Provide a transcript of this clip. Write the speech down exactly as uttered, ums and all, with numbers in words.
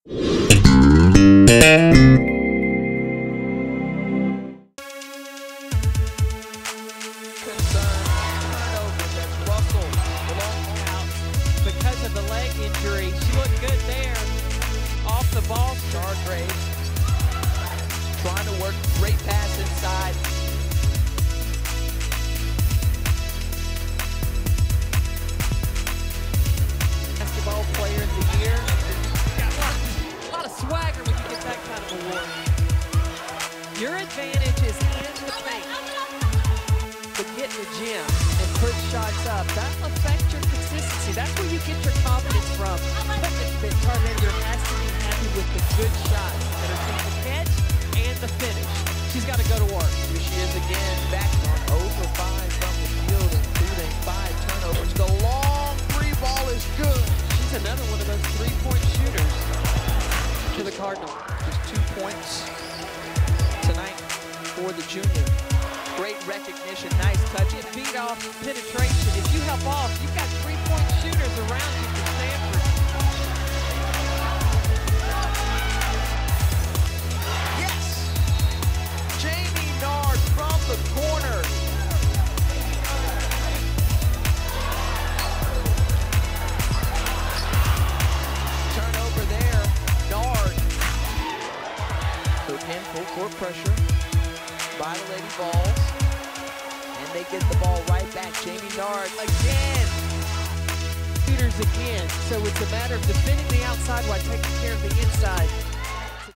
Because of the leg injury, she looked good there. Off the ball, Stargraves trying to work, great pass inside. Basketball player of the year. Got a lot, a lot of swagger when you get that kind of award. Your advantage is in the paint. But get in the gym and put shots up, that'll affect your consistency. That's where you get your confidence from. But Tarvander has to be happy with the good shots that are being the catch and the finish. She's got to go to work. Here she is again, back on zero for five from the field, including five turnovers. The long three ball is good. She's another one of those three-point shooters to the Cardinal. Just two points tonight for the junior. Great recognition, nice touch. It beat off penetration. If you help off, you've got three-point shooters around you for Stanford. Yes! Jamie Nard from the corner. Turnover there. Nard. So again, full court pressure by the Lady Vols. And they get the ball right back. Jamie Nard again. Shooters again. So it's a matter of defending the outside while taking care of the inside.